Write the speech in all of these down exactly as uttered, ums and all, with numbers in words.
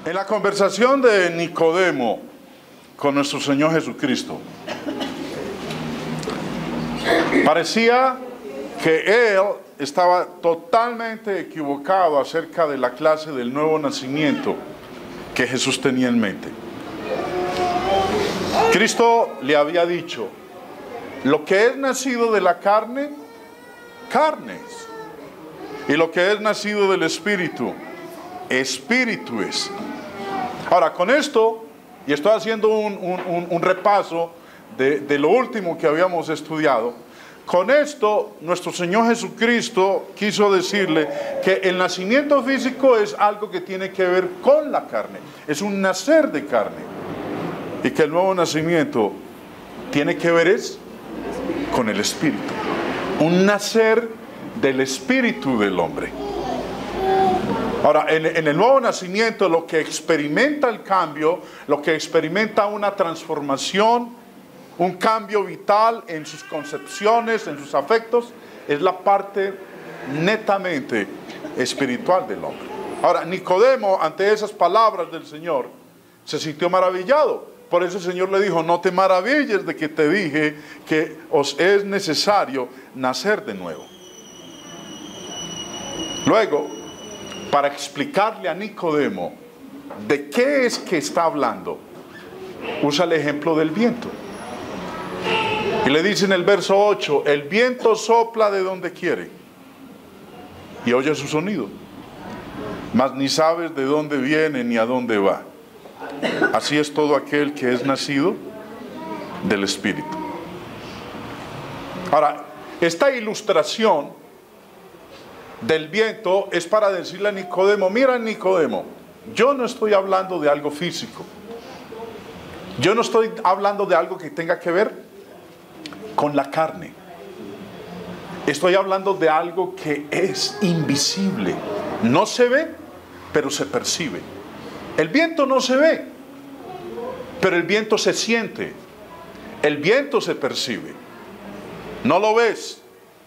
En la conversación de Nicodemo con nuestro Señor Jesucristo, parecía que él estaba totalmente equivocado acerca de la clase del nuevo nacimiento que Jesús tenía en mente. Cristo le había dicho: lo que es nacido de la carne, carne es. Y lo que es nacido del Espíritu, Espíritu es. Ahora, con esto, y estoy haciendo un, un, un, un repaso de, de lo último que habíamos estudiado, con esto nuestro Señor Jesucristo quiso decirle que el nacimiento físico es algo que tiene que ver con la carne, es un nacer de carne, y que el nuevo nacimiento tiene que ver es con el Espíritu, un nacer del Espíritu del hombre. Ahora, en, en el nuevo nacimiento, lo que experimenta el cambio, lo que experimenta una transformación, un cambio vital en sus concepciones, en sus afectos, es la parte netamente espiritual del hombre. Ahora, Nicodemo, ante esas palabras del Señor, se sintió maravillado. Por eso el Señor le dijo: no te maravilles de que te dije que os es necesario nacer de nuevo. Luego, para explicarle a Nicodemo de qué es que está hablando, usa el ejemplo del viento. Y le dice en el verso ocho: el viento sopla de donde quiere y oye su sonido, mas ni sabes de dónde viene ni a dónde va. Así es todo aquel que es nacido del Espíritu. Ahora, esta ilustración del viento es para decirle a Nicodemo: mira, Nicodemo, yo no estoy hablando de algo físico. Yo no estoy hablando de algo que tenga que ver con la carne. Estoy hablando de algo que es invisible. No se ve, pero se percibe. El viento no se ve, pero el viento se siente. El viento se percibe. No lo ves.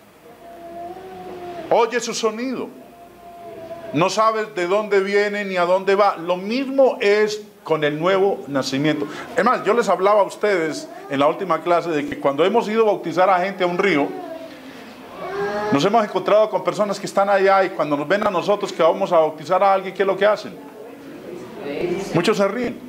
Oye su sonido. No sabes de dónde viene ni a dónde va. Lo mismo es con el nuevo nacimiento. Es más, yo les hablaba a ustedes en la última clase de que cuando hemos ido a bautizar a gente a un río, nos hemos encontrado con personas que están allá, y cuando nos ven a nosotros que vamos a bautizar a alguien, ¿qué es lo que hacen? Muchos se ríen.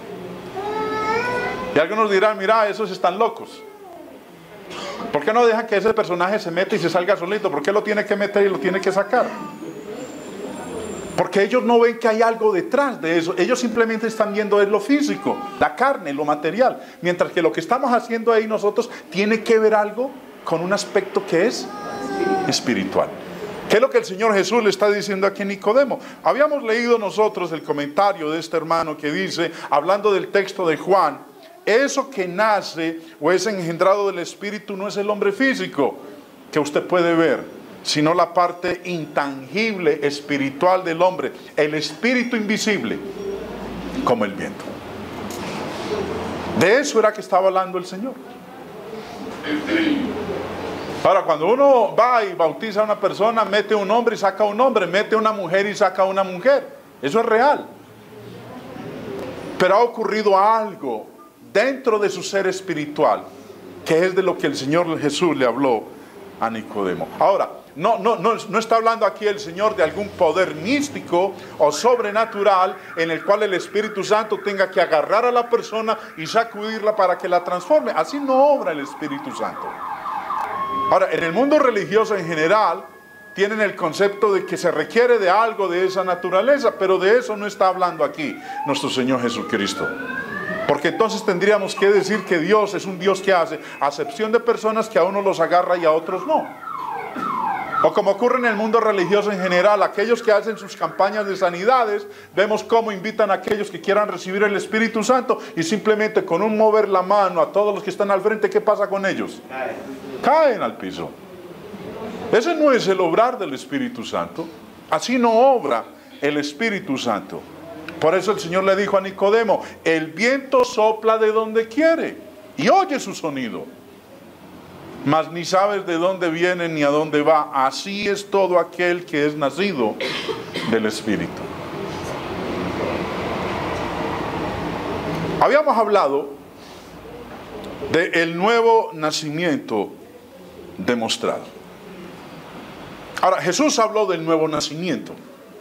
Y algunos dirán: mira, esos están locos. ¿Por qué no dejan que ese personaje se meta y se salga solito? ¿Por qué lo tiene que meter y lo tiene que sacar? Porque ellos no ven que hay algo detrás de eso. Ellos simplemente están viendo es lo físico, la carne, lo material. Mientras que lo que estamos haciendo ahí nosotros tiene que ver algo con un aspecto que es espiritual. ¿Qué es lo que el Señor Jesús le está diciendo aquí a Nicodemo? Habíamos leído nosotros el comentario de este hermano que dice, hablando del texto de Juan: eso que nace o es engendrado del Espíritu no es el hombre físico que usted puede ver, sino la parte intangible, espiritual del hombre, el espíritu invisible, como el viento. De eso era que estaba hablando el Señor. Ahora, cuando uno va y bautiza a una persona, mete un hombre y saca un hombre, mete una mujer y saca una mujer. Eso es real. Pero ha ocurrido algo dentro de su ser espiritual, que es de lo que el Señor Jesús le habló a Nicodemo. Ahora, no, no, no, no está hablando aquí el Señor de algún poder místico o sobrenatural en el cual el Espíritu Santo tenga que agarrar a la persona y sacudirla para que la transforme. Así no obra el Espíritu Santo. Ahora, en el mundo religioso en general tienen el concepto de que se requiere de algo de esa naturaleza, pero de eso no está hablando aquí nuestro Señor Jesucristo. Porque entonces tendríamos que decir que Dios es un Dios que hace acepción de personas, que a unos los agarra y a otros no. O como ocurre en el mundo religioso en general, aquellos que hacen sus campañas de sanidades, vemos cómo invitan a aquellos que quieran recibir el Espíritu Santo y simplemente con un mover la mano a todos los que están al frente, ¿qué pasa con ellos? Caen al piso. Ese no es el obrar del Espíritu Santo. Así no obra el Espíritu Santo. Por eso el Señor le dijo a Nicodemo: el viento sopla de donde quiere y oye su sonido, mas ni sabes de dónde viene ni a dónde va. Así es todo aquel que es nacido del Espíritu. Habíamos hablado del nuevo nacimiento demostrado. Ahora, Jesús habló del nuevo nacimiento.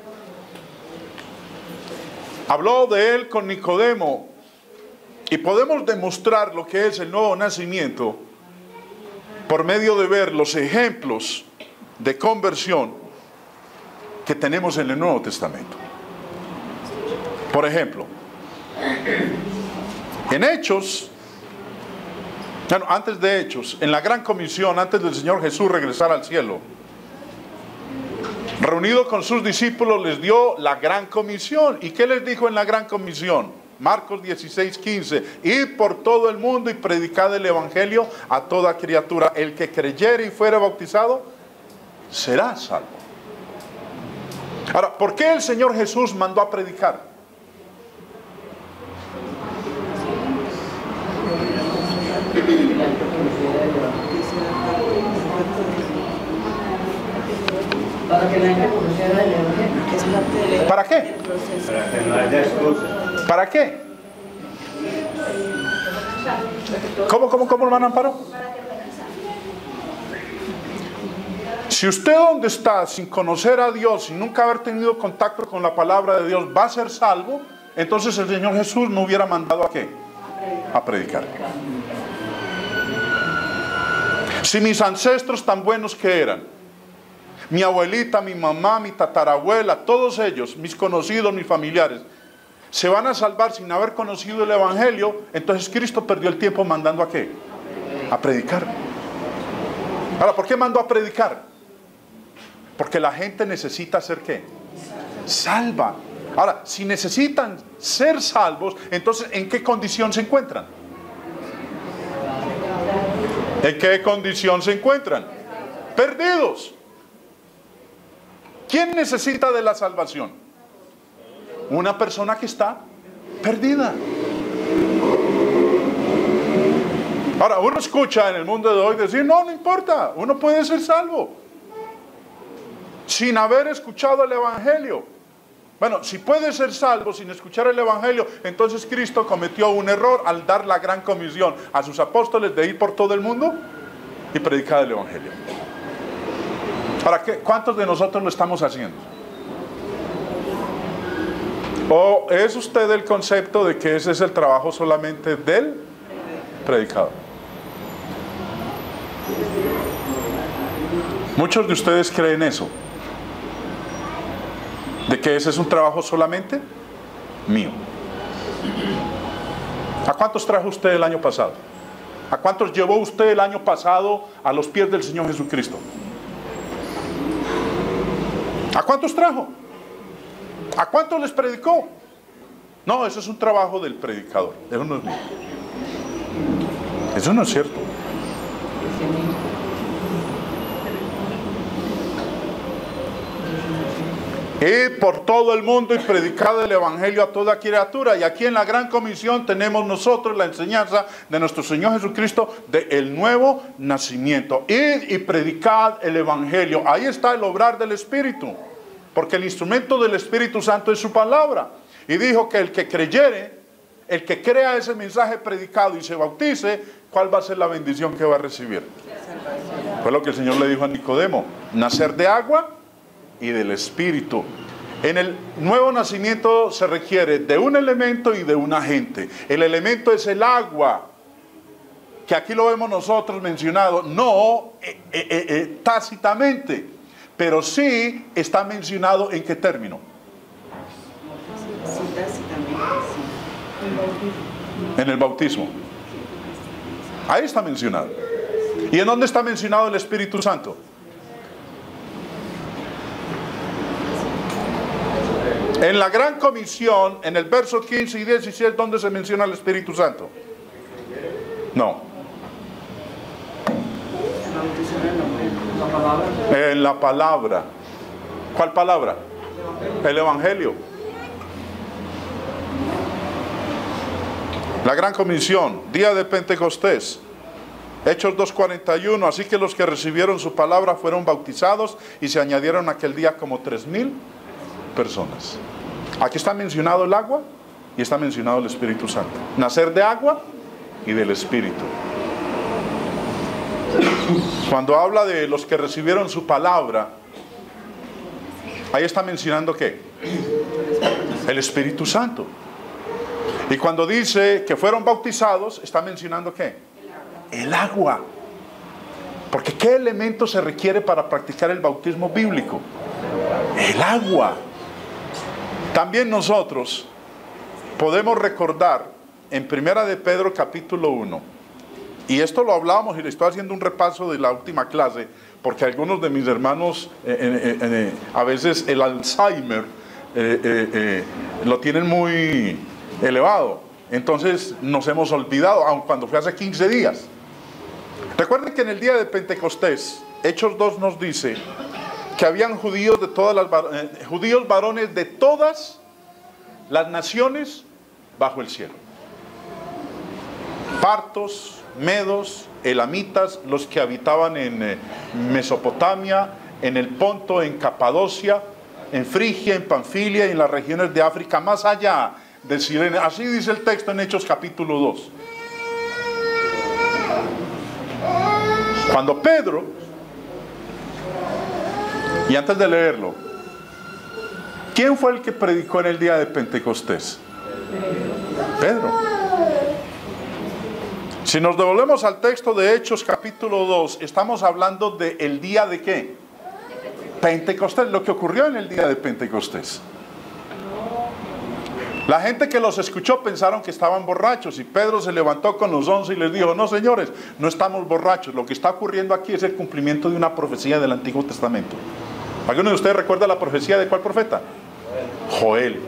Habló de él con Nicodemo. Y podemos demostrar lo que es el nuevo nacimiento por medio de ver los ejemplos de conversión que tenemos en el Nuevo Testamento. Por ejemplo, en Hechos, bueno, antes de Hechos, en la Gran Comisión, antes del Señor Jesús regresar al cielo, reunido con sus discípulos, les dio la Gran Comisión. ¿Y qué les dijo en la Gran Comisión? Marcos dieciséis, quince. Id por todo el mundo y predicad el Evangelio a toda criatura. El que creyere y fuere bautizado será salvo. Ahora, ¿por qué el Señor Jesús mandó a predicar? Para que la gente conociera el Evangelio. Es parte del ¿Para qué? Para que no haya excusas. ¿Para qué? ¿Cómo, cómo, cómo, hermano Amparo? Si usted donde está, sin conocer a Dios, sin nunca haber tenido contacto con la palabra de Dios, va a ser salvo, entonces el Señor Jesús no hubiera mandado ¿a qué? A predicar. Si mis ancestros tan buenos que eran, mi abuelita, mi mamá, mi tatarabuela, todos ellos, mis conocidos, mis familiares, se van a salvar sin haber conocido el Evangelio, entonces Cristo perdió el tiempo mandando ¿a qué? A predicar. Ahora, ¿por qué mandó a predicar? Porque la gente necesita ser ¿qué? Salva. Ahora, si necesitan ser salvos, entonces ¿en qué condición se encuentran? ¿En qué condición se encuentran? Perdidos. ¿Quién necesita de la salvación? Una persona que está perdida. Ahora, uno escucha en el mundo de hoy decir, no, no importa, uno puede ser salvo sin haber escuchado el Evangelio. Bueno, si puede ser salvo sin escuchar el Evangelio, entonces Cristo cometió un error al dar la gran comisión a sus apóstoles de ir por todo el mundo y predicar el Evangelio. Ahora, ¿qué? ¿Cuántos de nosotros lo estamos haciendo? ¿O es usted del concepto de que ese es el trabajo solamente del predicador? Muchos de ustedes creen eso, de que ese es un trabajo solamente mío. ¿A cuántos trajo usted el año pasado? ¿A cuántos llevó usted el año pasado a los pies del Señor Jesucristo? ¿A cuántos trajo? ¿A cuántos les predicó? No, eso es un trabajo del predicador. Eso no es mío. Eso no es cierto. Y por todo el mundo y predicad el Evangelio a toda criatura. Y aquí en la Gran Comisión tenemos nosotros la enseñanza de nuestro Señor Jesucristo del nuevo nacimiento. Id y predicad el Evangelio. Ahí está el obrar del Espíritu. Porque el instrumento del Espíritu Santo es su palabra. Y dijo que el que creyere, el que crea ese mensaje predicado y se bautice, ¿cuál va a ser la bendición que va a recibir? Fue lo que el Señor le dijo a Nicodemo: nacer de agua y del Espíritu. En el nuevo nacimiento se requiere de un elemento y de un agente. El elemento es el agua, que aquí lo vemos nosotros mencionado, no eh, eh, eh, tácitamente, pero sí está mencionado en qué término. En el bautismo. Ahí está mencionado. ¿Y en dónde está mencionado el Espíritu Santo? En la Gran Comisión, en el verso quince y dieciséis, ¿dónde se menciona el Espíritu Santo? No. En la palabra. ¿Cuál palabra? El Evangelio. La Gran Comisión, día de Pentecostés, Hechos dos cuarenta y uno. Así que los que recibieron su palabra fueron bautizados y se añadieron aquel día como tres mil personas. Aquí está mencionado el agua y está mencionado el Espíritu Santo. Nacer de agua y del Espíritu. Cuando habla de los que recibieron su palabra, ahí está mencionando ¿qué? El Espíritu Santo. Y cuando dice que fueron bautizados, está mencionando ¿qué? El agua. Porque ¿qué elemento se requiere para practicar el bautismo bíblico? El agua. También nosotros podemos recordar en Primera de Pedro capítulo uno, y esto lo hablábamos y le estoy haciendo un repaso de la última clase, porque algunos de mis hermanos eh, eh, eh, a veces el Alzheimer eh, eh, eh, lo tienen muy elevado, entonces nos hemos olvidado, aun cuando fue hace quince días. Recuerden que en el día de Pentecostés, Hechos dos nos dice que habían judíos de todas las eh, judíos varones de todas las naciones bajo el cielo. Partos, medos, elamitas, los que habitaban en eh, Mesopotamia, en el Ponto, en Capadocia, en Frigia, en Panfilia y en las regiones de África, más allá de Cirene. Así dice el texto en Hechos capítulo dos. Cuando Pedro, y antes de leerlo, ¿quién fue el que predicó en el día de Pentecostés? Pedro. Si nos devolvemos al texto de Hechos capítulo dos, estamos hablando del día de ¿qué? Pentecostés, lo que ocurrió en el día de Pentecostés. La gente que los escuchó pensaron que estaban borrachos y Pedro se levantó con los once y les dijo: no, señores, no estamos borrachos, lo que está ocurriendo aquí es el cumplimiento de una profecía del Antiguo Testamento. ¿Alguno de ustedes recuerda la profecía de cuál profeta? Joel.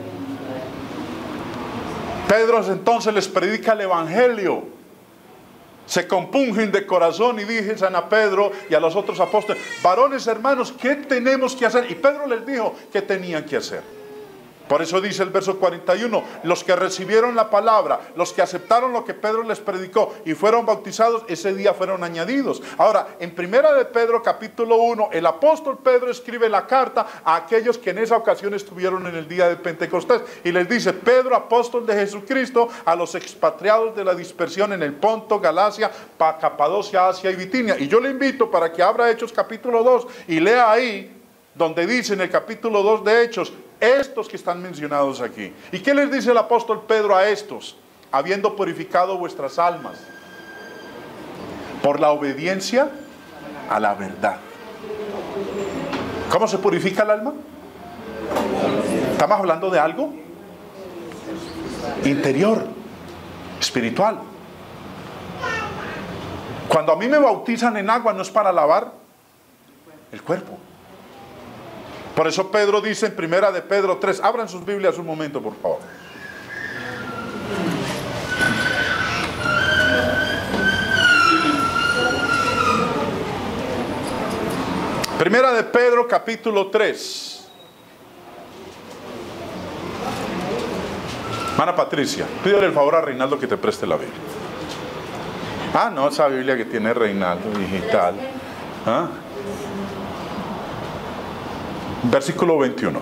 Pedro entonces les predica el Evangelio. Se compungen de corazón y dicen a Pedro y a los otros apóstoles: varones hermanos, ¿qué tenemos que hacer? Y Pedro les dijo qué tenían que hacer. Por eso dice el verso cuarenta y uno, los que recibieron la palabra, los que aceptaron lo que Pedro les predicó y fueron bautizados, ese día fueron añadidos. Ahora, en Primera de Pedro capítulo uno, el apóstol Pedro escribe la carta a aquellos que en esa ocasión estuvieron en el día de Pentecostés. Y les dice: Pedro, apóstol de Jesucristo, a los expatriados de la dispersión en el Ponto, Galacia, Capadocia, Asia y Bitinia. Y yo le invito para que abra Hechos capítulo dos y lea ahí, donde dice en el capítulo dos de Hechos, estos que están mencionados aquí. ¿Y qué les dice el apóstol Pedro a estos? Habiendo purificado vuestras almas por la obediencia a la verdad. ¿Cómo se purifica el alma? Estamos hablando de algo interior, espiritual. Cuando a mí me bautizan en agua no es para lavar el cuerpo. Por eso Pedro dice en Primera de Pedro tres, abran sus Biblias un momento, por favor. Primera de Pedro capítulo tres. Hermana Patricia, pídele el favor a Reinaldo que te preste la Biblia. Ah, no, esa Biblia que tiene Reinaldo, digital. ¿Ah? Versículo veintiuno.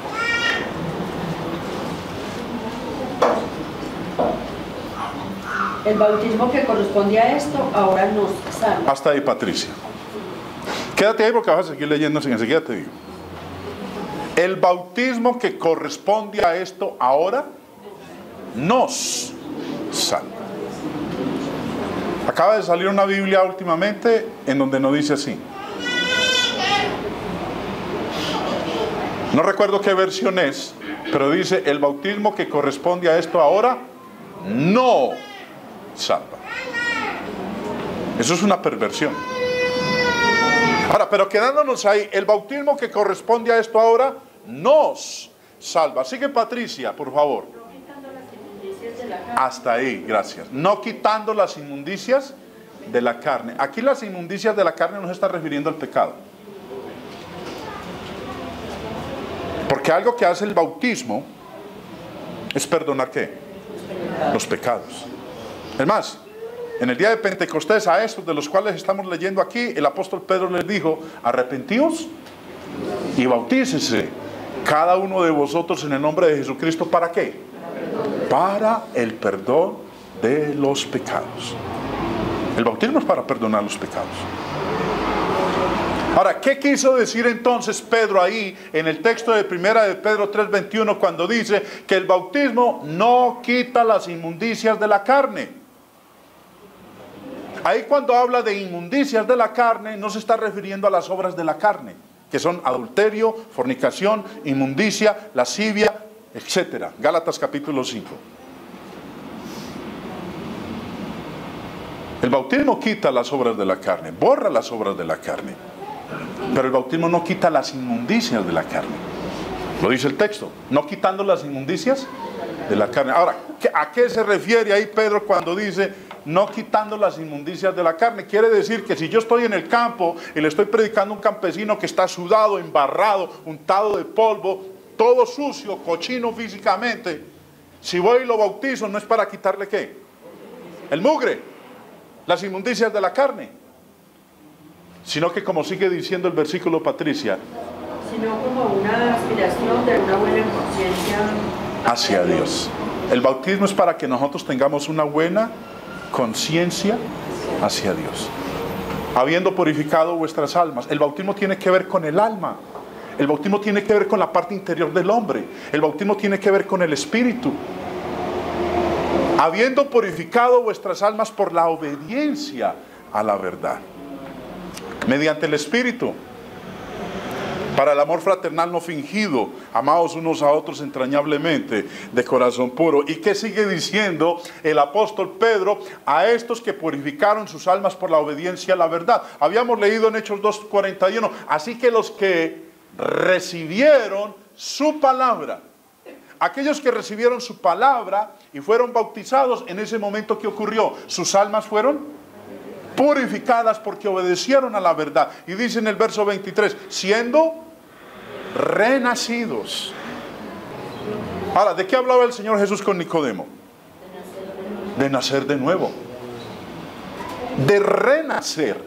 El bautismo que corresponde a esto ahora nos salva. Hasta ahí, Patricia. Quédate ahí porque vas a seguir leyendo, enseguida te digo. El bautismo que corresponde a esto ahora nos salva. Acaba de salir una Biblia últimamente en donde no dice así. No recuerdo qué versión es, pero dice: el bautismo que corresponde a esto ahora no salva. Eso es una perversión. Ahora, pero quedándonos ahí, el bautismo que corresponde a esto ahora nos salva. Sigue, Patricia, por favor. No quitando las inmundicias de la carne. Hasta ahí, gracias. No quitando las inmundicias de la carne. Aquí las inmundicias de la carne no se está refiriendo al pecado. Porque algo que hace el bautismo es perdonar ¿qué? Los pecados. Es más, en el día de Pentecostés, a estos de los cuales estamos leyendo aquí, el apóstol Pedro les dijo: arrepentíos y bautícese cada uno de vosotros en el nombre de Jesucristo. ¿Para qué? para el perdón de los pecados. El bautismo es para perdonar los pecados. Ahora, ¿qué quiso decir entonces Pedro ahí en el texto de primera de Pedro tres veintiuno cuando dice que el bautismo no quita las inmundicias de la carne? Ahí cuando habla de inmundicias de la carne no se está refiriendo a las obras de la carne, que son adulterio, fornicación, inmundicia, lascivia, etcétera. Gálatas capítulo cinco. El bautismo quita las obras de la carne, borra las obras de la carne. Pero el bautismo no quita las inmundicias de la carne. Lo dice el texto, no quitando las inmundicias de la carne. Ahora, ¿a qué se refiere ahí Pedro cuando dice no quitando las inmundicias de la carne? Quiere decir que si yo estoy en el campo y le estoy predicando a un campesino que está sudado, embarrado, untado de polvo, todo sucio, cochino físicamente, si voy y lo bautizo no es para quitarle ¿qué? El mugre, las inmundicias de la carne, sino que, como sigue diciendo el versículo, Patricia, sino como una aspiración de una buena conciencia hacia Dios. El bautismo es para que nosotros tengamos una buena conciencia hacia Dios, habiendo purificado vuestras almas. El bautismo tiene que ver con el alma. El bautismo tiene que ver con la parte interior del hombre. El bautismo tiene que ver con el espíritu. Habiendo purificado vuestras almas por la obediencia a la verdad, mediante el Espíritu, para el amor fraternal no fingido, amados unos a otros entrañablemente, de corazón puro. ¿Y qué sigue diciendo el apóstol Pedro? A estos que purificaron sus almas por la obediencia a la verdad. Habíamos leído en Hechos dos cuarenta y uno, así que los que recibieron su palabra, aquellos que recibieron su palabra y fueron bautizados, en ese momento, ¿qué ocurrió? Sus almas fueron purificadas porque obedecieron a la verdad. Y dice en el verso veintitrés, siendo renacidos. Ahora, ¿de qué hablaba el Señor Jesús con Nicodemo? De nacer de nuevo. De renacer.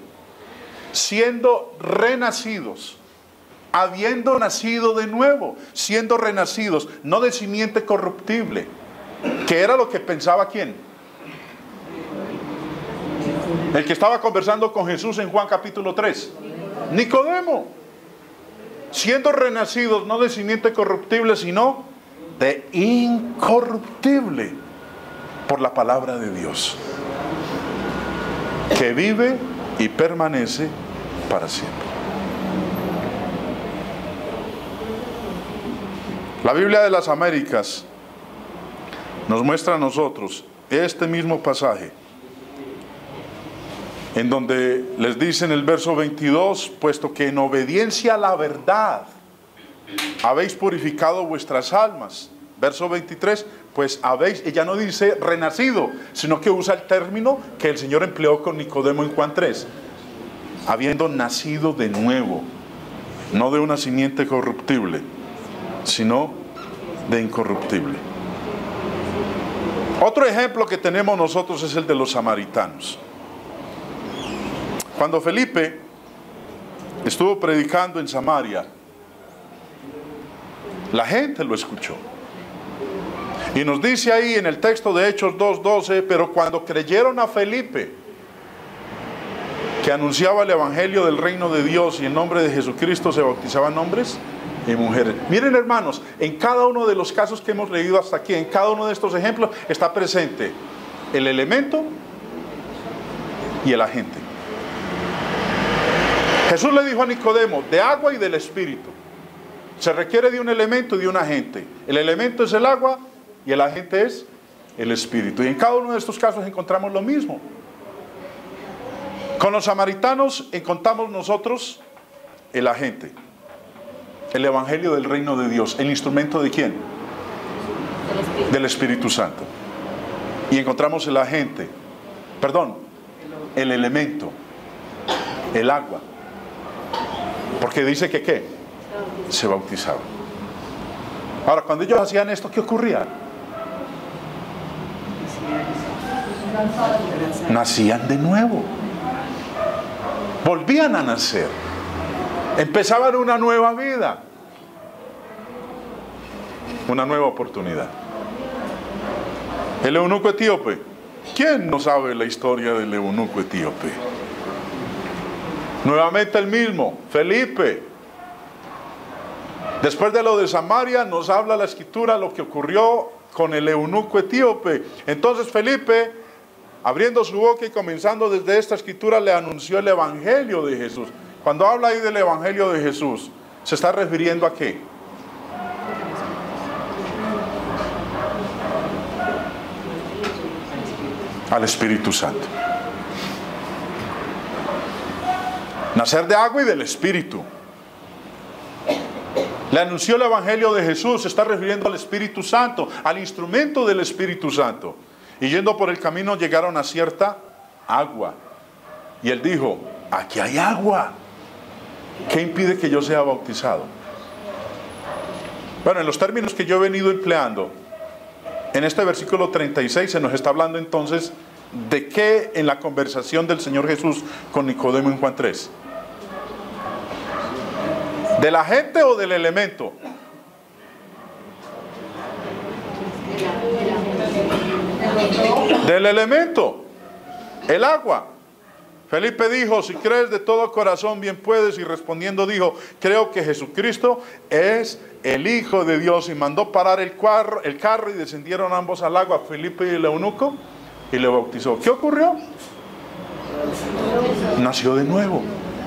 Siendo renacidos. Habiendo nacido de nuevo. Siendo renacidos. No de simiente corruptible. ¿Qué era lo que pensaba quién? El que estaba conversando con Jesús en Juan capítulo tres. Nicodemo. Siendo renacidos no de simiente corruptible, sino de incorruptible, por la palabra de Dios, que vive y permanece para siempre. La Biblia de las Américas nos muestra a nosotros este mismo pasaje, en donde les dice en el verso veintidós, puesto que en obediencia a la verdad habéis purificado vuestras almas. Verso veintitrés, pues habéis, ella no dice renacido, sino que usa el término que el Señor empleó con Nicodemo en Juan tres, habiendo nacido de nuevo, no de una simiente corruptible, sino de incorruptible. Otro ejemplo que tenemos nosotros es el de los samaritanos. Cuando Felipe estuvo predicando en Samaria, la gente lo escuchó. Y nos dice ahí en el texto de Hechos dos doce, pero cuando creyeron a Felipe, que anunciaba el evangelio del reino de Dios y en nombre de Jesucristo se bautizaban hombres y mujeres. Miren, hermanos, en cada uno de los casos que hemos leído hasta aquí, en cada uno de estos ejemplos está presente el elemento y el agente. Jesús le dijo a Nicodemo, de agua y del Espíritu. Se requiere de un elemento y de un agente. El elemento es el agua y el agente es el Espíritu. Y en cada uno de estos casos encontramos lo mismo. Con los samaritanos encontramos nosotros el agente, el evangelio del reino de Dios. ¿El instrumento de quién? del Espíritu. Del Espíritu Santo. Y encontramos el agente, perdón, el elemento, el agua. Porque dice que ¿qué? Se bautizaba. Ahora, cuando ellos hacían esto, ¿qué ocurría? Nacían de nuevo. Volvían a nacer. Empezaban una nueva vida. Una nueva oportunidad. El eunuco etíope. ¿Quién no sabe la historia del eunuco etíope? Nuevamente el mismo, Felipe. Después de lo de Samaria nos habla la escritura lo que ocurrió con el eunuco etíope. Entonces Felipe, abriendo su boca y comenzando desde esta escritura, le anunció el evangelio de Jesús. Cuando habla ahí del evangelio de Jesús, ¿se está refiriendo a qué? Al Espíritu Santo. Nacer de agua y del Espíritu. Le anunció el evangelio de Jesús, se está refiriendo al Espíritu Santo, al instrumento del Espíritu Santo. Y yendo por el camino llegaron a cierta agua. Y él dijo, aquí hay agua. ¿Qué impide que yo sea bautizado? Bueno, en los términos que yo he venido empleando, en este versículo treinta y seis se nos está hablando entonces de qué en la conversación del Señor Jesús con Nicodemo en Juan tres. ¿De la gente o del elemento? Del elemento, el agua. Felipe dijo, si crees de todo corazón bien puedes, y respondiendo dijo, creo que Jesucristo es el Hijo de Dios, y mandó parar el carro, el carro y descendieron ambos al agua, Felipe y el eunuco, y le bautizó. ¿Qué ocurrió? Nació de nuevo.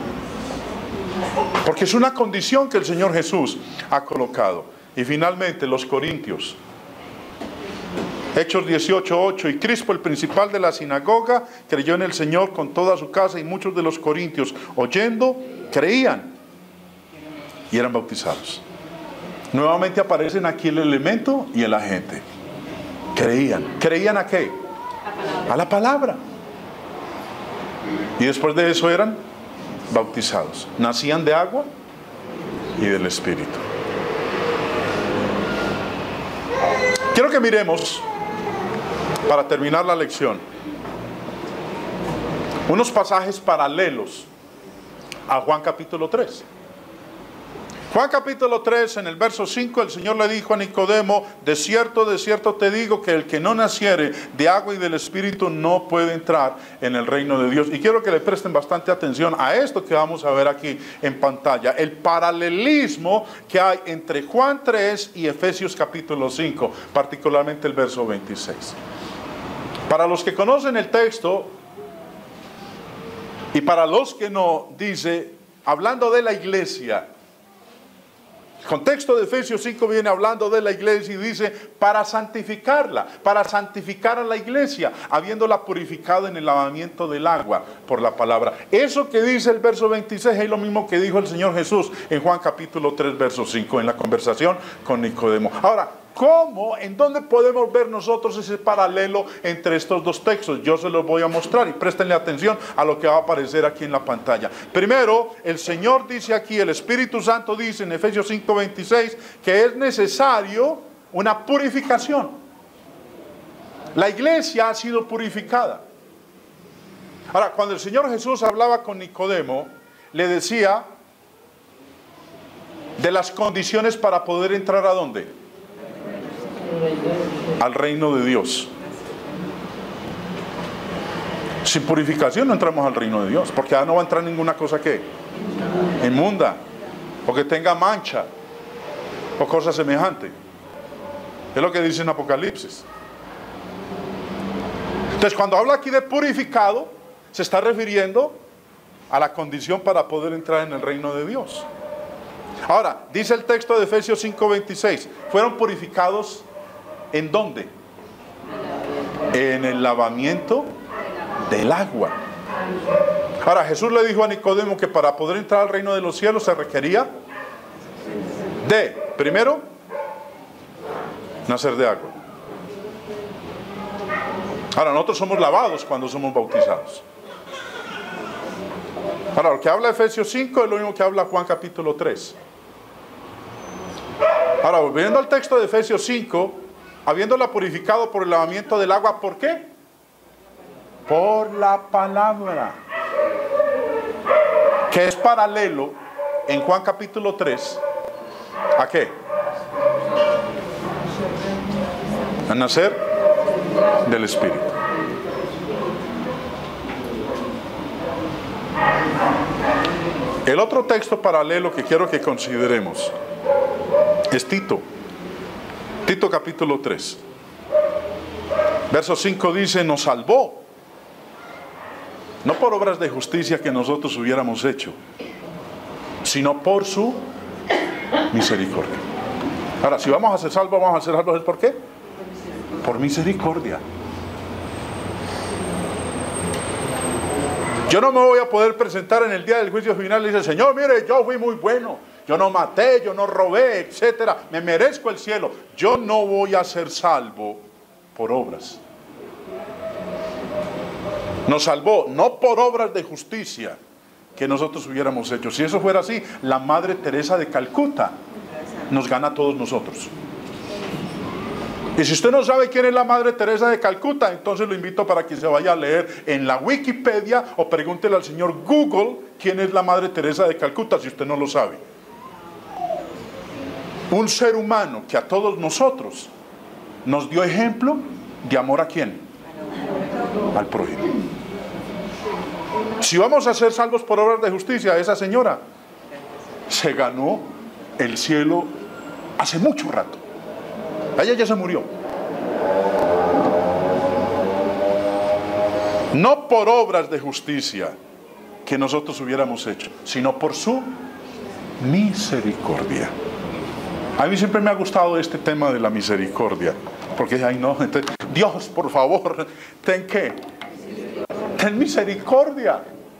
Porque es una condición que el Señor Jesús ha colocado. Y finalmente los corintios. Hechos dieciocho ocho, y Crispo, el principal de la sinagoga, creyó en el Señor con toda su casa, y muchos de los corintios, oyendo, creían y eran bautizados. Nuevamente aparecen aquí el elemento y el agente. Creían. ¿Creían a qué? A la palabra. Y después de eso eran bautizados. Nacían de agua y del Espíritu. Quiero que miremos, para terminar la lección, unos pasajes paralelos a Juan capítulo tres. Juan capítulo tres, en el verso cinco, el Señor le dijo a Nicodemo, de cierto, de cierto te digo que el que no naciere de agua y del Espíritu no puede entrar en el reino de Dios. Y quiero que le presten bastante atención a esto que vamos a ver aquí en pantalla. El paralelismo que hay entre Juan tres y Efesios capítulo cinco, particularmente el verso veintiséis. Para los que conocen el texto y para los que no, dice, hablando de la iglesia. El contexto de Efesios cinco viene hablando de la iglesia y dice, para santificarla, para santificar a la iglesia, habiéndola purificado en el lavamiento del agua por la palabra. Eso que dice el verso veintiséis es lo mismo que dijo el Señor Jesús en Juan capítulo tres, verso cinco, en la conversación con Nicodemo. Ahora, ¿cómo? ¿En dónde podemos ver nosotros ese paralelo entre estos dos textos? Yo se los voy a mostrar y préstenle atención a lo que va a aparecer aquí en la pantalla. Primero, el Señor dice aquí, el Espíritu Santo dice en Efesios cinco veintiséis que es necesario una purificación. La iglesia ha sido purificada. Ahora, cuando el Señor Jesús hablaba con Nicodemo, le decía de las condiciones para poder entrar ¿a dónde? Al reino de Dios. Sin purificación no entramos al reino de Dios, porque ya no va a entrar ninguna cosa que inmunda, o que tenga mancha, o cosa semejante. Es lo que dice en Apocalipsis. Entonces, cuando habla aquí de purificado, se está refiriendo a la condición para poder entrar en el reino de Dios. Ahora, dice el texto de Efesios cinco veintiséis, fueron purificados ¿en dónde? En el lavamiento del agua. Ahora, Jesús le dijo a Nicodemo que para poder entrar al reino de los cielos se requería de, primero, nacer de agua. Ahora, nosotros somos lavados cuando somos bautizados. Ahora, lo que habla Efesios cinco es lo mismo que habla Juan capítulo tres. Ahora, volviendo al texto de Efesios cinco, habiéndola purificado por el lavamiento del agua, ¿por qué? Por la palabra. Que es paralelo en Juan capítulo tres. ¿A qué? A nacer del Espíritu. El otro texto paralelo que quiero que consideremos es Tito. Tito capítulo tres. Verso cinco dice, nos salvó, no por obras de justicia que nosotros hubiéramos hecho, sino por su misericordia. Ahora, si vamos a ser salvos, vamos a ser salvos, ¿por qué? Por misericordia. Yo no me voy a poder presentar en el día del juicio final y decir, Señor, mire, yo fui muy bueno, yo no maté, yo no robé, etcétera, me merezco el cielo. Yo no voy a ser salvo por obras. Nos salvó no por obras de justicia que nosotros hubiéramos hecho. Si eso fuera así, la Madre Teresa de Calcuta nos gana a todos nosotros. Y si usted no sabe quién es la Madre Teresa de Calcuta, entonces lo invito para que se vaya a leer en la Wikipedia o pregúntele al señor Google quién es la Madre Teresa de Calcuta, si usted no lo sabe. Un ser humano que a todos nosotros nos dio ejemplo de amor a quién, al prójimo. Si vamos a ser salvos por obras de justicia, esa señora se ganó el cielo hace mucho rato. Ella ya se murió. No por obras de justicia que nosotros hubiéramos hecho, sino por su misericordia. A mí siempre me ha gustado este tema de la misericordia, porque ay no, entonces, Dios, por favor, ten qué, ten misericordia,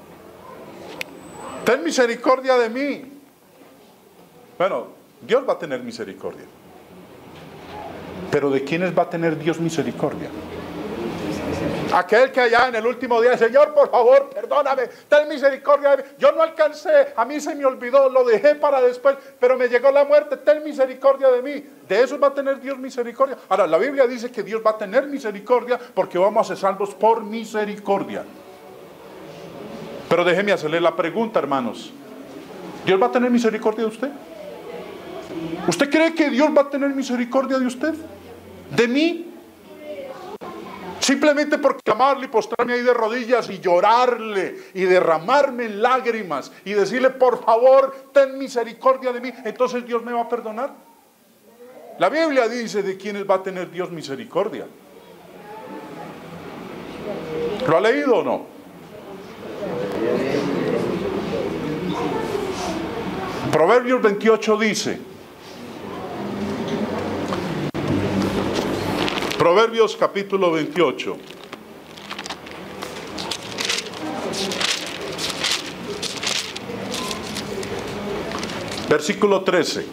ten misericordia de mí. Bueno, Dios va a tener misericordia. Pero ¿de quiénes va a tener Dios misericordia? Aquel que allá en el último día, Señor, por favor, perdóname, ten misericordia de mí. Yo no alcancé, a mí se me olvidó, lo dejé para después, pero me llegó la muerte, ten misericordia de mí. De eso va a tener Dios misericordia. Ahora, la Biblia dice que Dios va a tener misericordia porque vamos a ser salvos por misericordia. Pero déjeme hacerle la pregunta, hermanos. ¿Dios va a tener misericordia de usted? ¿Usted cree que Dios va a tener misericordia de usted? ¿De mí? Simplemente por clamarle y postrarme ahí de rodillas y llorarle y derramarme en lágrimas y decirle, por favor, ten misericordia de mí, entonces Dios me va a perdonar. La Biblia dice de quiénes va a tener Dios misericordia. ¿Lo ha leído o no? Proverbios veintiocho dice, Proverbios capítulo veintiocho, versículo trece.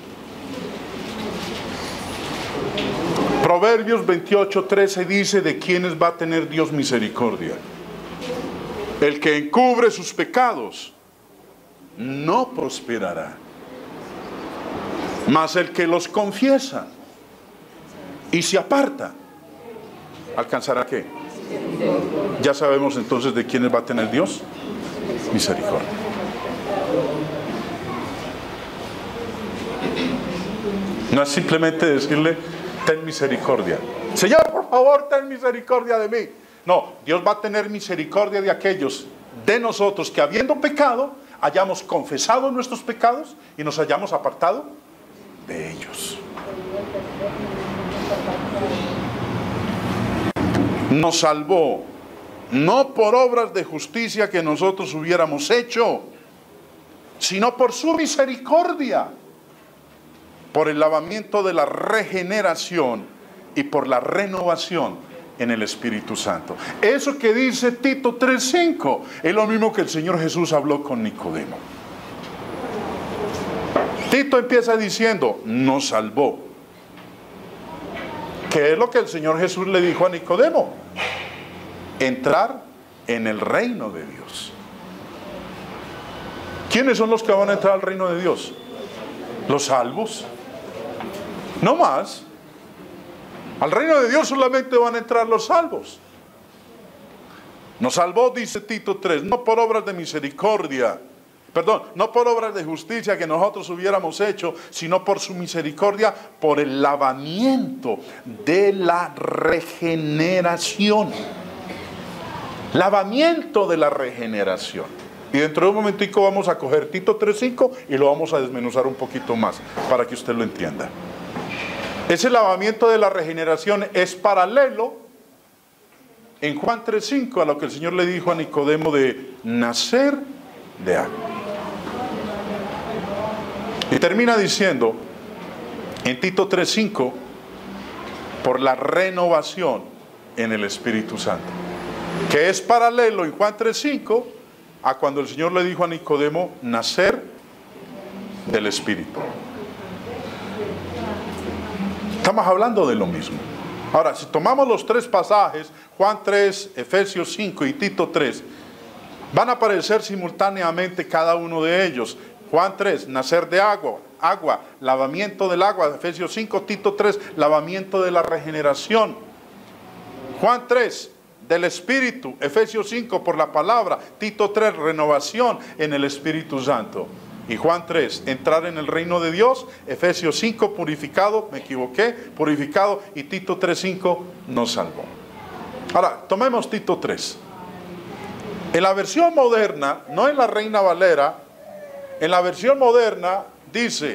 Proverbios veintiocho, trece dice de quiénes va a tener Dios misericordia. El que encubre sus pecados no prosperará, mas el que los confiesa y se aparta, ¿alcanzará qué? Ya sabemos entonces de quiénes va a tener Dios misericordia. No es simplemente decirle, ten misericordia. Señor, por favor, ten misericordia de mí. No, Dios va a tener misericordia de aquellos de nosotros que habiendo pecado, hayamos confesado nuestros pecados y nos hayamos apartado de ellos. Nos salvó no por obras de justicia que nosotros hubiéramos hecho, sino por su misericordia, por el lavamiento de la regeneración y por la renovación en el Espíritu Santo. Eso que dice Tito tres cinco es lo mismo que el Señor Jesús habló con Nicodemo. Tito empieza diciendo, nos salvó. ¿Qué es lo que el Señor Jesús le dijo a Nicodemo? Entrar en el reino de Dios. ¿Quiénes son los que van a entrar al reino de Dios? Los salvos. No más. Al reino de Dios solamente van a entrar los salvos. Nos salvó, dice Tito tres, no por obras de misericordia, Perdón, no por obras de justicia que nosotros hubiéramos hecho, sino por su misericordia, por el lavamiento de la regeneración. Lavamiento de la regeneración. Y dentro de un momentico vamos a coger Tito tres cinco y lo vamos a desmenuzar un poquito más para que usted lo entienda. Ese lavamiento de la regeneración es paralelo en Juan tres cinco a lo que el Señor le dijo a Nicodemo de nacer de agua. Y termina diciendo en Tito tres cinco por la renovación en el Espíritu Santo, que es paralelo en Juan tres cinco a cuando el Señor le dijo a Nicodemo nacer del Espíritu. Estamos hablando de lo mismo. Ahora, si tomamos los tres pasajes, Juan tres, Efesios cinco y Tito tres, van a aparecer simultáneamente cada uno de ellos. Juan tres, nacer de agua, agua, lavamiento del agua. Efesios cinco, Tito tres, lavamiento de la regeneración. Juan tres, del Espíritu. Efesios cinco, por la palabra. Tito tres, renovación en el Espíritu Santo. Y Juan tres, entrar en el reino de Dios. Efesios cinco, purificado, me equivoqué, purificado. Y Tito tres cinco, nos salvó. Ahora, tomemos Tito tres. En la versión moderna, no en la Reina Valera, en la versión moderna dice,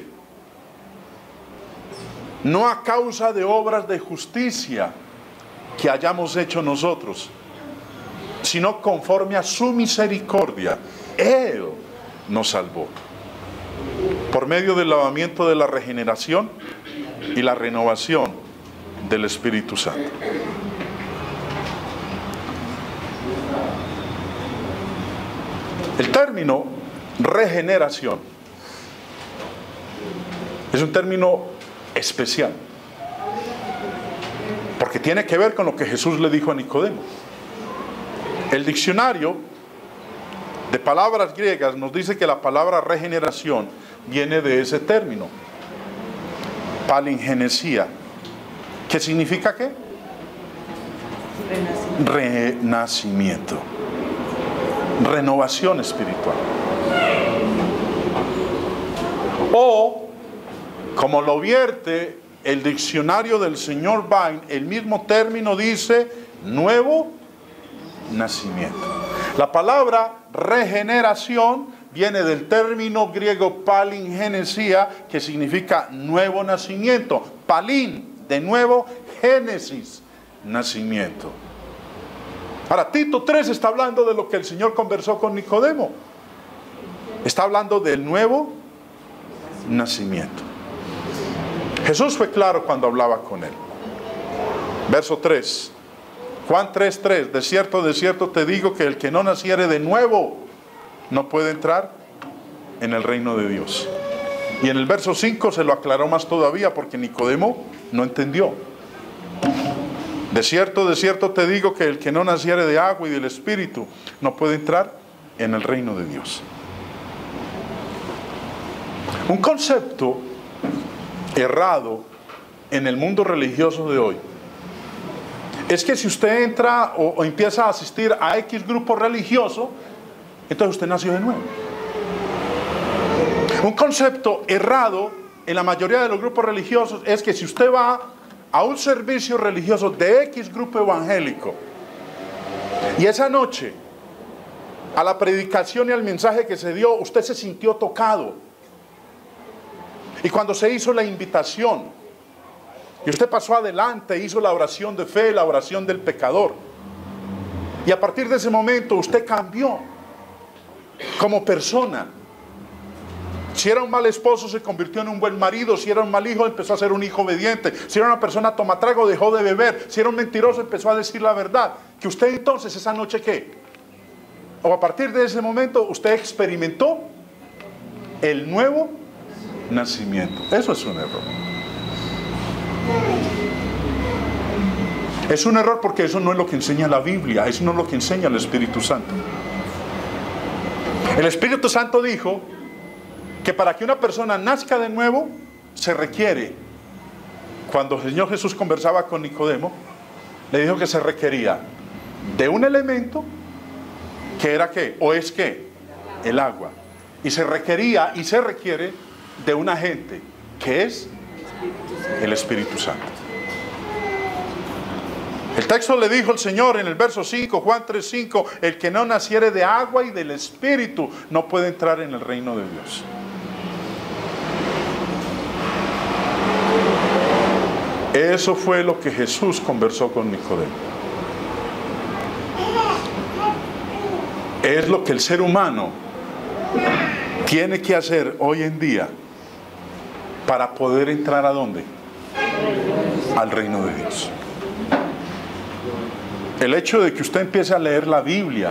no a causa de obras de justicia que hayamos hecho nosotros, sino conforme a su misericordia, Él nos salvó, por medio del lavamiento de la regeneración y la renovación del Espíritu Santo. El término regeneración es un término especial, porque tiene que ver con lo que Jesús le dijo a Nicodemo. El diccionario de palabras griegas nos dice que la palabra regeneración viene de ese término, palingenesia, que significa ¿qué? Renacimiento. Renacimiento, renovación espiritual. O, como lo vierte el diccionario del señor Vine, el mismo término dice nuevo nacimiento. La palabra regeneración viene del término griego palingenesia, que significa nuevo nacimiento. Palín, de nuevo, génesis, nacimiento. Ahora, Tito tres está hablando de lo que el Señor conversó con Nicodemo. Está hablando del nuevo nacimiento. Jesús fue claro cuando hablaba con él. Verso tres. Juan tres tres. De cierto, de cierto te digo que el que no naciere de nuevo no puede entrar en el reino de Dios. Y en el verso cinco se lo aclaró más todavía, porque Nicodemo no entendió. De cierto, de cierto te digo que el que no naciere de agua y del Espíritu no puede entrar en el reino de Dios. Un concepto errado en el mundo religioso de hoy es que si usted entra o, o empieza a asistir a X grupo religioso, entonces usted nació de nuevo. Un concepto errado en la mayoría de los grupos religiosos es que si usted va a un servicio religioso de X grupo evangélico y esa noche a la predicación y al mensaje que se dio usted se sintió tocado, y cuando se hizo la invitación y usted pasó adelante, hizo la oración de fe, la oración del pecador, y a partir de ese momento usted cambió como persona. Si era un mal esposo, se convirtió en un buen marido. Si era un mal hijo, empezó a ser un hijo obediente. Si era una persona tomatrago, dejó de beber. Si era un mentiroso, empezó a decir la verdad. Que usted entonces esa noche, ¿qué? O a partir de ese momento usted experimentó el nuevo nacimiento. Eso es un error. Es un error porque eso no es lo que enseña la Biblia. Eso no es lo que enseña el Espíritu Santo. El Espíritu Santo dijo que para que una persona nazca de nuevo se requiere, cuando el Señor Jesús conversaba con Nicodemo, le dijo que se requería de un elemento que era ¿qué? O es ¿qué? El agua. Y se requería y se requiere de un agente, que es el Espíritu Santo. El texto le dijo el Señor en el verso cinco, Juan tres cinco, el que no naciere de agua y del Espíritu no puede entrar en el reino de Dios. Eso fue lo que Jesús conversó con Nicodemo. Es lo que el ser humano tiene que hacer hoy en día para poder entrar ¿a dónde? Al reino de Dios. El hecho de que usted empiece a leer la Biblia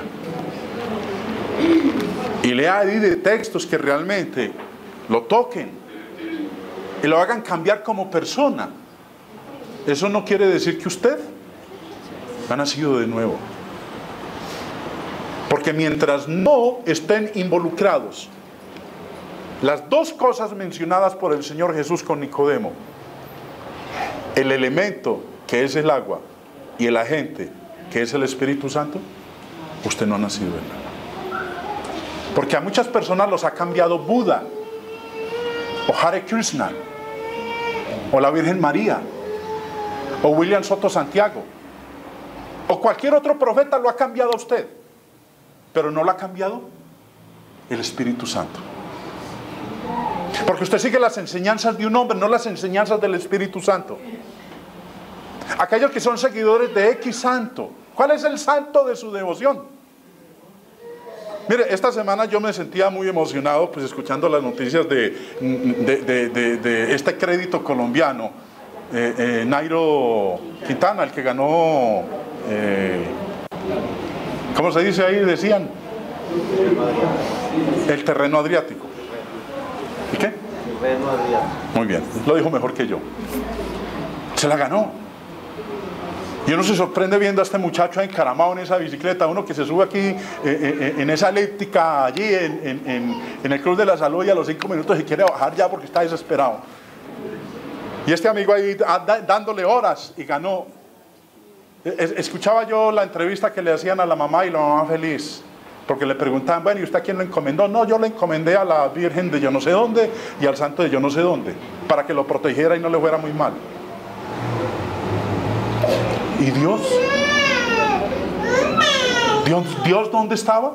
y lea ahí de textos que realmente lo toquen y lo hagan cambiar como persona, eso no quiere decir que usted ha nacido de nuevo. Porque mientras no estén involucrados las dos cosas mencionadas por el Señor Jesús con Nicodemo, el elemento que es el agua y el agente que es el Espíritu Santo, usted no ha nacido de nuevo. Porque a muchas personas los ha cambiado Buda, o Hare Krishna, o la Virgen María, o William Soto Santiago, o cualquier otro profeta lo ha cambiado a usted, pero no lo ha cambiado el Espíritu Santo. Porque usted sigue las enseñanzas de un hombre, no las enseñanzas del Espíritu Santo. Aquellos que son seguidores de X santo, ¿cuál es el santo de su devoción? Mire, esta semana yo me sentía muy emocionado pues escuchando las noticias de, de, de, de, de este crédito colombiano, eh, eh, Nairo Quintana, el que ganó, eh, ¿cómo se dice ahí? Decían, el terreno adriático. ¿Y qué? Muy bien, lo dijo mejor que yo. Se la ganó. Y uno se sorprende viendo a este muchacho encaramado en esa bicicleta, uno que se sube aquí eh, eh, en esa elíptica allí en, en, en, en el Club de la Salud y a los cinco minutos se quiere bajar ya porque está desesperado. Y este amigo ahí dándole horas y ganó. Escuchaba yo la entrevista que le hacían a la mamá y la mamá feliz. Porque le preguntaban, bueno, ¿y usted a quién lo encomendó? No, yo le encomendé a la Virgen de yo no sé dónde y al Santo de yo no sé dónde, para que lo protegiera y no le fuera muy mal. ¿Y Dios? ¿Dios, Dios dónde estaba?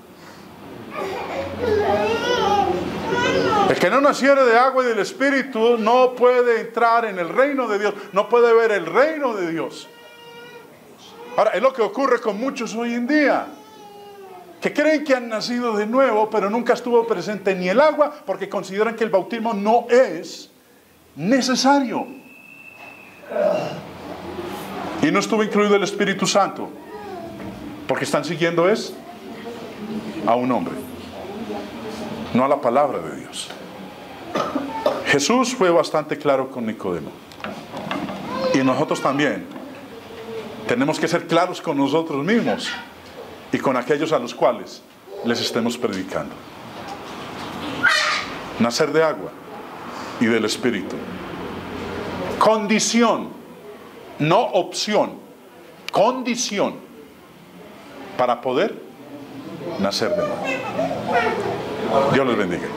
El que no naciere de agua y del Espíritu no puede entrar en el reino de Dios, no puede ver el reino de Dios. Ahora, es lo que ocurre con muchos hoy en día, que creen que han nacido de nuevo, pero nunca estuvo presente ni el agua, porque consideran que el bautismo no es necesario. Y no estuvo incluido el Espíritu Santo, porque están siguiendo es a un hombre, no a la palabra de Dios. Jesús fue bastante claro con Nicodemo, y nosotros también tenemos que ser claros con nosotros mismos y con aquellos a los cuales les estemos predicando. Nacer de agua y del Espíritu. Condición, no opción, condición para poder nacer de nuevo. Dios les bendiga.